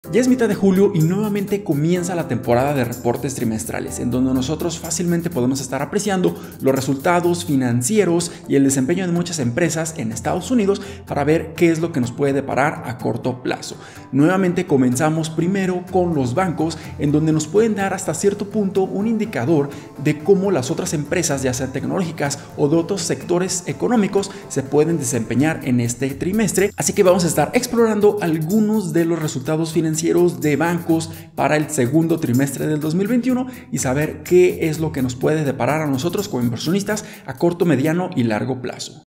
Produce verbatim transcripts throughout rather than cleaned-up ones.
Ya es mitad de julio y nuevamente comienza la temporada de reportes trimestrales, en donde nosotros fácilmente podemos estar apreciando los resultados financieros y el desempeño de muchas empresas en Estados Unidos para ver qué es lo que nos puede deparar a corto plazo. Nuevamente comenzamos primero con los bancos, en donde nos pueden dar hasta cierto punto un indicador de cómo las otras empresas, ya sean tecnológicas o de otros sectores económicos, se pueden desempeñar en este trimestre. Así que vamos a estar explorando algunos de los resultados financieros de bancos para el segundo trimestre del dos mil veintiuno y saber qué es lo que nos puede deparar a nosotros como inversionistas a corto, mediano y largo plazo.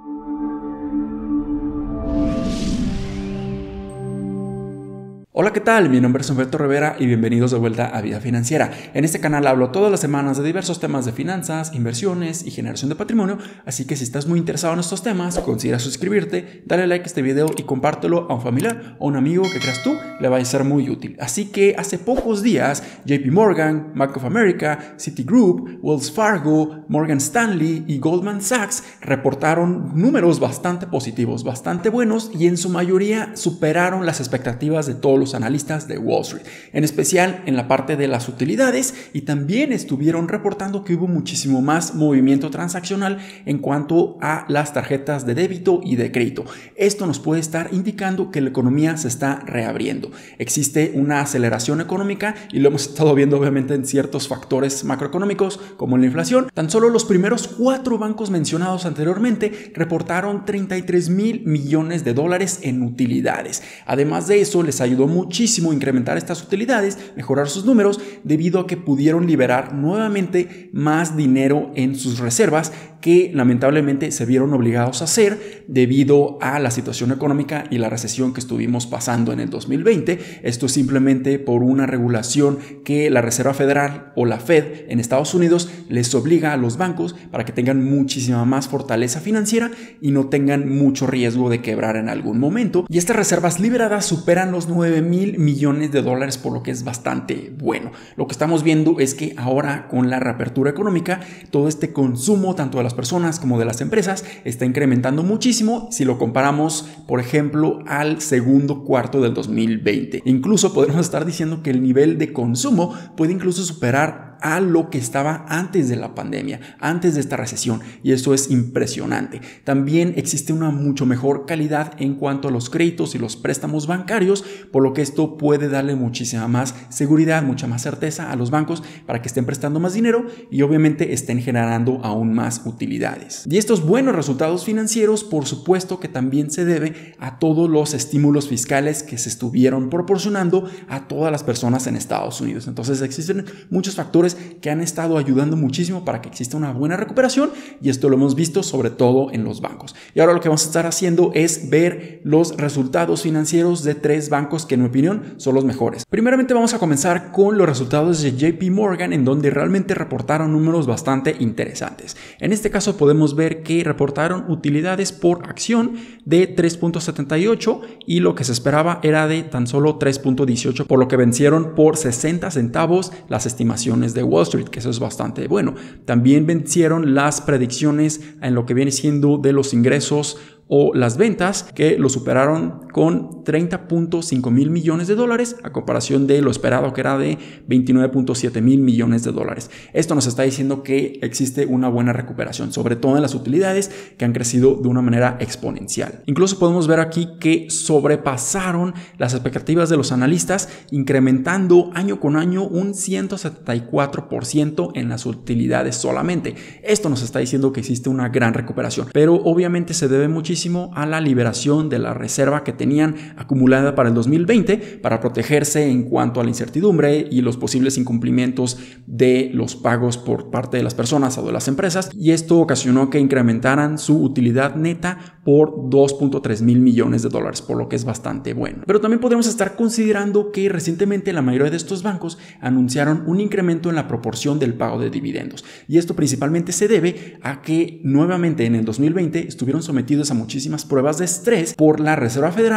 Hola, ¿qué tal? Mi nombre es Humberto Rivera y bienvenidos de vuelta a Vida Financiera. En este canal hablo todas las semanas de diversos temas de finanzas, inversiones y generación de patrimonio, así que si estás muy interesado en estos temas, considera suscribirte, dale like a este video y compártelo a un familiar o un amigo que creas tú le va a ser muy útil. Así que hace pocos días, J P Morgan, Bank of America, Citigroup, Wells Fargo, Morgan Stanley y Goldman Sachs reportaron números bastante positivos, bastante buenos y en su mayoría superaron las expectativas de todos los analistas de Wall Street, en especial en la parte de las utilidades, y también estuvieron reportando que hubo muchísimo más movimiento transaccional en cuanto a las tarjetas de débito y de crédito. Esto nos puede estar indicando que la economía se está reabriendo. Existe una aceleración económica y lo hemos estado viendo obviamente en ciertos factores macroeconómicos como la inflación. Tan solo los primeros cuatro bancos mencionados anteriormente reportaron treinta y tres mil millones de dólares en utilidades. Además de eso, les ayudó muchísimo incrementar estas utilidades, mejorar sus números, debido a que pudieron liberar nuevamente más dinero en sus reservas que lamentablemente se vieron obligados a hacer debido a la situación económica y la recesión que estuvimos pasando en el dos mil veinte. Esto es simplemente por una regulación que la Reserva Federal o la Fed en Estados Unidos les obliga a los bancos para que tengan muchísima más fortaleza financiera y no tengan mucho riesgo de quebrar en algún momento. Y estas reservas liberadas superan los nueve mil millones de dólares, por lo que es bastante bueno. Lo que estamos viendo es que ahora, con la reapertura económica, todo este consumo tanto de las personas como de las empresas está incrementando muchísimo si lo comparamos, por ejemplo, al segundo cuarto del dos mil veinte. Incluso podemos estar diciendo que el nivel de consumo puede incluso superar a lo que estaba antes de la pandemia, antes de esta recesión, y esto es impresionante. También existe una mucho mejor calidad en cuanto a los créditos y los préstamos bancarios, por lo que esto puede darle muchísima más seguridad, mucha más certeza a los bancos para que estén prestando más dinero y obviamente estén generando aún más utilidades. Y estos buenos resultados financieros, por supuesto que también se debe a todos los estímulos fiscales que se estuvieron proporcionando a todas las personas en Estados Unidos. Entonces existen muchos factores que han estado ayudando muchísimo para que exista una buena recuperación, y esto lo hemos visto sobre todo en los bancos. Y ahora lo que vamos a estar haciendo es ver los resultados financieros de tres bancos que en mi opinión son los mejores. Primeramente vamos a comenzar con los resultados de J P Morgan, en donde realmente reportaron números bastante interesantes. En este caso podemos ver que reportaron utilidades por acción de tres punto setenta y ocho y lo que se esperaba era de tan solo tres punto dieciocho, por lo que vencieron por sesenta centavos las estimaciones de Wall Street, que eso es bastante bueno. También vencieron las predicciones en lo que viene siendo de los ingresos o las ventas, que lo superaron con treinta punto cinco mil millones de dólares a comparación de lo esperado, que era de veintinueve punto siete mil millones de dólares. Esto nos está diciendo que existe una buena recuperación, sobre todo en las utilidades, que han crecido de una manera exponencial. Incluso podemos ver aquí que sobrepasaron las expectativas de los analistas, incrementando año con año un ciento setenta y cuatro por ciento en las utilidades solamente. Esto nos está diciendo que existe una gran recuperación, pero obviamente se debe muchísimo a la liberación de la reserva que tenían acumulada para el dos mil veinte para protegerse en cuanto a la incertidumbre y los posibles incumplimientos de los pagos por parte de las personas o de las empresas, y esto ocasionó que incrementaran su utilidad neta por dos punto tres mil millones de dólares, por lo que es bastante bueno. Pero también podemos estar considerando que recientemente la mayoría de estos bancos anunciaron un incremento en la proporción del pago de dividendos, y esto principalmente se debe a que nuevamente en el dos mil veinte estuvieron sometidos a muchísimas pruebas de estrés por la Reserva Federal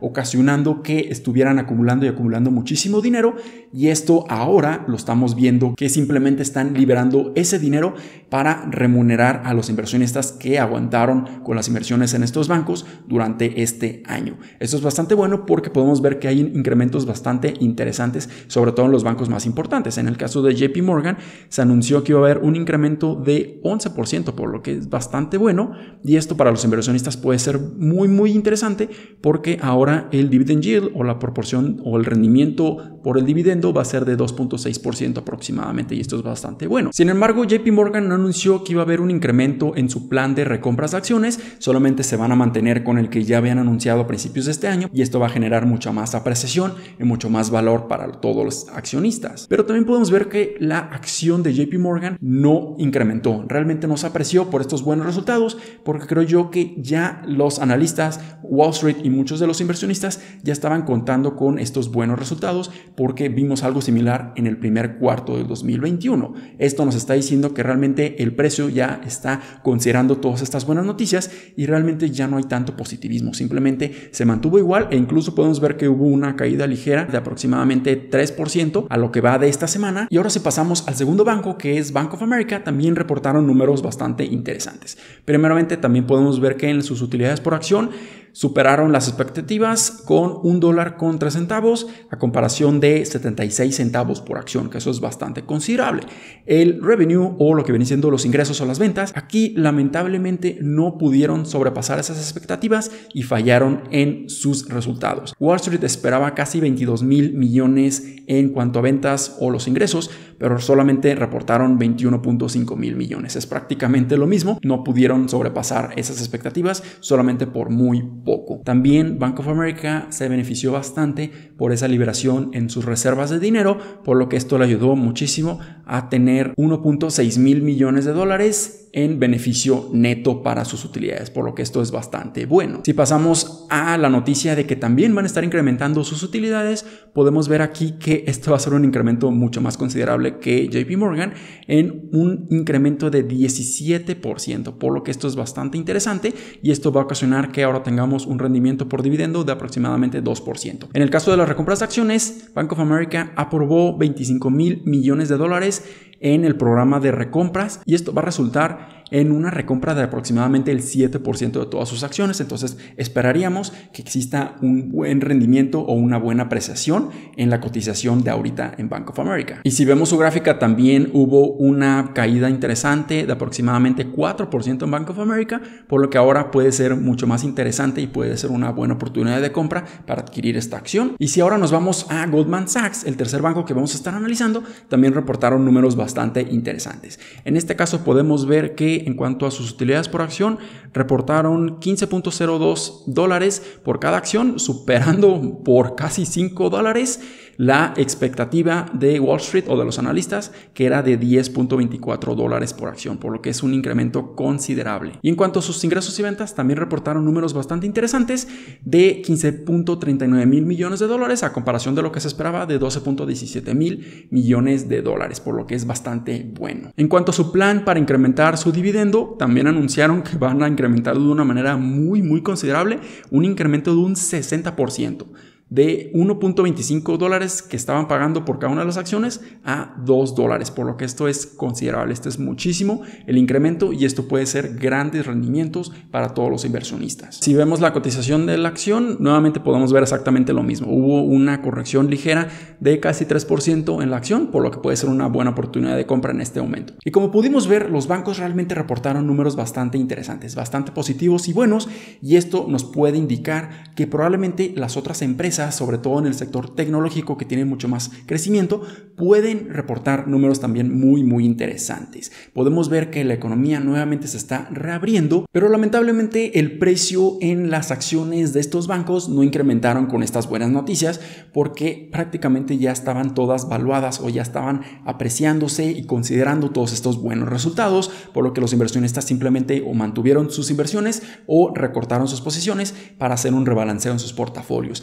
ocasionando que estuvieran acumulando y acumulando muchísimo dinero, y esto ahora lo estamos viendo que simplemente están liberando ese dinero para remunerar a los inversionistas que aguantaron con las inversiones en estos bancos durante este año. Esto es bastante bueno porque podemos ver que hay incrementos bastante interesantes, sobre todo en los bancos más importantes. En el caso de J P Morgan se anunció que iba a haber un incremento de once por ciento, por lo que es bastante bueno, y esto para los inversionistas puede ser muy muy interesante porque ahora el dividend yield o la proporción o el rendimiento por el dividendo va a ser de dos punto seis por ciento aproximadamente, y esto es bastante bueno. Sin embargo, J P Morgan no anunció que iba a haber un incremento en su plan de recompras de acciones, solamente se van a mantener con el que ya habían anunciado a principios de este año, y esto va a generar mucha más apreciación y mucho más valor para todos los accionistas. Pero también podemos ver que la acción de J P Morgan no incrementó, realmente no se apreció por estos buenos resultados, porque creo yo que ya los analistas, Wall Street y muchos de los inversionistas ya estaban contando con estos buenos resultados, porque vimos algo similar en el primer cuarto del dos mil veintiuno. Esto nos está diciendo que realmente el precio ya está considerando todas estas buenas noticias y realmente ya no hay tanto positivismo, simplemente se mantuvo igual, e incluso podemos ver que hubo una caída ligera de aproximadamente tres por ciento a lo que va de esta semana. Y ahora si pasamos al segundo banco, que es Bank of America, también reportaron números bastante interesantes. Primeramente también podemos ver que en sus utilidades por acción superaron las expectativas con un dólar con tres centavos a comparación de setenta y seis centavos por acción, que eso es bastante considerable. El revenue, o lo que viene siendo los ingresos o las ventas, aquí lamentablemente no pudieron sobrepasar esas expectativas y fallaron en sus resultados. Wall Street esperaba casi veintidós mil millones en cuanto a ventas o los ingresos, pero solamente reportaron veintiuno punto cinco mil millones. Es prácticamente lo mismo, no pudieron sobrepasar esas expectativas solamente por muy poco. También Bank of America se benefició bastante por esa liberación en sus reservas de dinero, por lo que esto le ayudó muchísimo a tener uno punto seis mil millones de dólares en beneficio neto para sus utilidades, por lo que esto es bastante bueno. Si pasamos a la noticia de que también van a estar incrementando sus utilidades, podemos ver aquí que esto va a ser un incremento mucho más considerable que J P Morgan, en un incremento de diecisiete por ciento, por lo que esto es bastante interesante, y esto va a ocasionar que ahora tengamos un rendimiento por dividendo de aproximadamente dos por ciento. En el caso de las recompras de acciones, Bank of America aprobó veinticinco mil millones de dólares en el programa de recompras, y esto va a resultar en una recompra de aproximadamente el siete por ciento de todas sus acciones. Entonces esperaríamos que exista un buen rendimiento o una buena apreciación en la cotización de ahorita en Bank of America. Y si vemos su gráfica, también hubo una caída interesante de aproximadamente cuatro por ciento en Bank of America, por lo que ahora puede ser mucho más interesante y puede ser una buena oportunidad de compra para adquirir esta acción. Y si ahora nos vamos a Goldman Sachs, el tercer banco que vamos a estar analizando, también reportaron números bastante interesantes. En este caso podemos ver que en cuanto a sus utilidades por acción, reportaron quince punto cero dos dólares por cada acción, superando por casi cinco dólares la expectativa de Wall Street o de los analistas, que era de diez punto veinticuatro dólares por acción, por lo que es un incremento considerable. Y en cuanto a sus ingresos y ventas, también reportaron números bastante interesantes de quince punto treinta y nueve mil millones de dólares a comparación de lo que se esperaba de doce punto diecisiete mil millones de dólares, por lo que es bastante bueno. En cuanto a su plan para incrementar su dividendo, también anunciaron que van a incrementarlo de una manera muy muy considerable, un incremento de un sesenta por ciento. De uno punto veinticinco dólares que estaban pagando por cada una de las acciones a dos dólares, por lo que esto es considerable. Esto es muchísimo el incremento, y esto puede ser grandes rendimientos para todos los inversionistas. Si vemos la cotización de la acción, nuevamente podemos ver exactamente lo mismo. Hubo una corrección ligera de casi tres por ciento en la acción, por lo que puede ser una buena oportunidad de compra en este momento. Y como pudimos ver, los bancos realmente reportaron números bastante interesantes, bastante positivos y buenos, y esto nos puede indicar que probablemente las otras empresas, sobre todo en el sector tecnológico, que tienen mucho más crecimiento, pueden reportar números también muy muy interesantes. Podemos ver que la economía nuevamente se está reabriendo, pero lamentablemente el precio en las acciones de estos bancos no incrementaron con estas buenas noticias, porque prácticamente ya estaban todas valuadas o ya estaban apreciándose y considerando todos estos buenos resultados, por lo que los inversionistas simplemente o mantuvieron sus inversiones o recortaron sus posiciones para hacer un rebalanceo en sus portafolios. Así que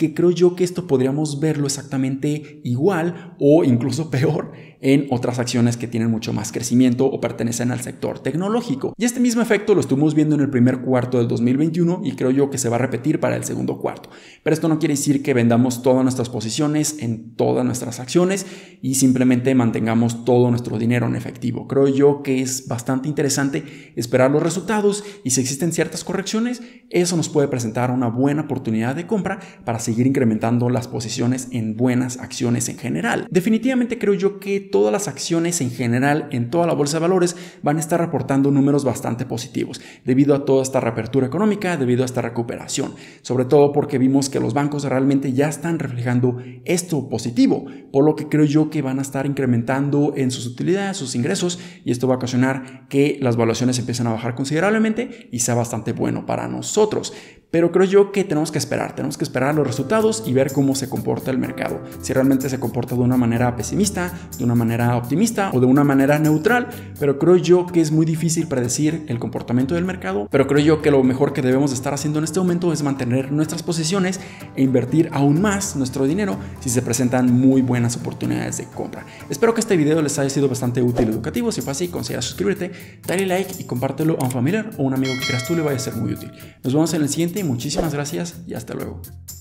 que creo yo que esto podríamos verlo exactamente igual o incluso peor en otras acciones que tienen mucho más crecimiento o pertenecen al sector tecnológico. Y este mismo efecto lo estuvimos viendo en el primer cuarto del dos mil veintiuno y creo yo que se va a repetir para el segundo cuarto. Pero esto no quiere decir que vendamos todas nuestras posiciones en todas nuestras acciones y simplemente mantengamos todo nuestro dinero en efectivo. Creo yo que es bastante interesante esperar los resultados y si existen ciertas correcciones, eso nos puede presentar una buena oportunidad de compra para seguir incrementando las posiciones en buenas acciones en general. Definitivamente creo yo que todas las acciones en general en toda la bolsa de valores van a estar reportando números bastante positivos debido a toda esta reapertura económica, debido a esta recuperación, sobre todo porque vimos que los bancos realmente ya están reflejando esto positivo, por lo que creo yo que van a estar incrementando en sus utilidades, sus ingresos, y esto va a ocasionar que las valuaciones empiecen a bajar considerablemente y sea bastante bueno para nosotros. Pero creo yo que tenemos que esperar, tenemos que esperar los resultados y ver cómo se comporta el mercado. Si realmente se comporta de una manera pesimista, de una manera optimista o de una manera neutral. Pero creo yo que es muy difícil predecir el comportamiento del mercado. Pero creo yo que lo mejor que debemos estar haciendo en este momento es mantener nuestras posiciones e invertir aún más nuestro dinero si se presentan muy buenas oportunidades de compra. Espero que este video les haya sido bastante útil y educativo. Si fue así, considera suscribirte, dale like y compártelo a un familiar o un amigo que creas tú le vaya a ser muy útil. Nos vemos en el siguiente. Muchísimas gracias y hasta luego.